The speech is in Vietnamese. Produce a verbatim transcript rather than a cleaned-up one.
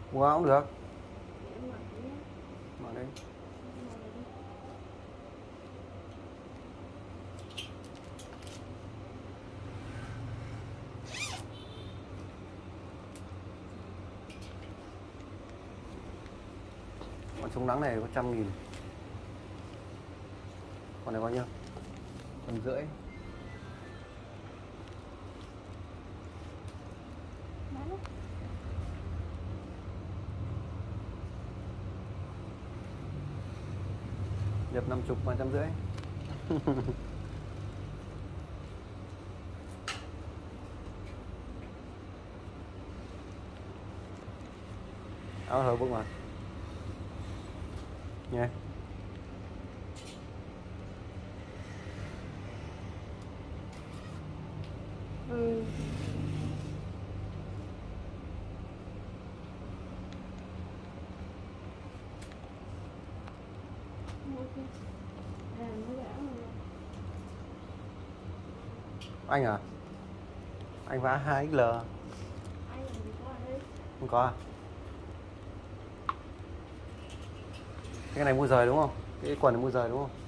Mua cũng được. Để em mặc nhé. Mở đây. Con chống nắng này có trăm nghìn. Con này bao nhiêu? Trăm rưỡi. Nhập năm chục mà trăm rưỡi. Áo hở bụng mà nha. Ừ. Anh à? Anh vá hai ích lờ. Không có à? Cái này mua rời đúng không? Cái quần này mua rời đúng không?